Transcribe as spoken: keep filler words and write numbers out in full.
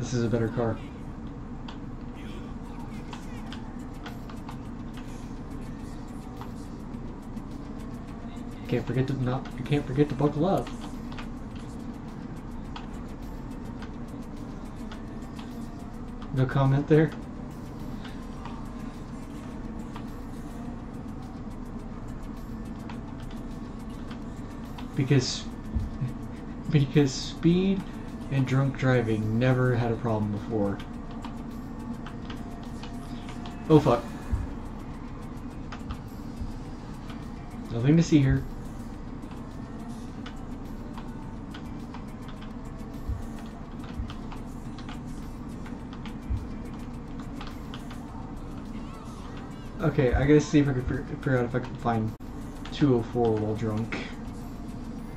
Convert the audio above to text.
This is a better car. Can't forget to not. You can't forget to buckle up. No comment there. Because because speed and drunk driving never had a problem before. Oh fuck. Nothing to see here. Okay, I gotta see if I can figure out if I can find two oh four while drunk.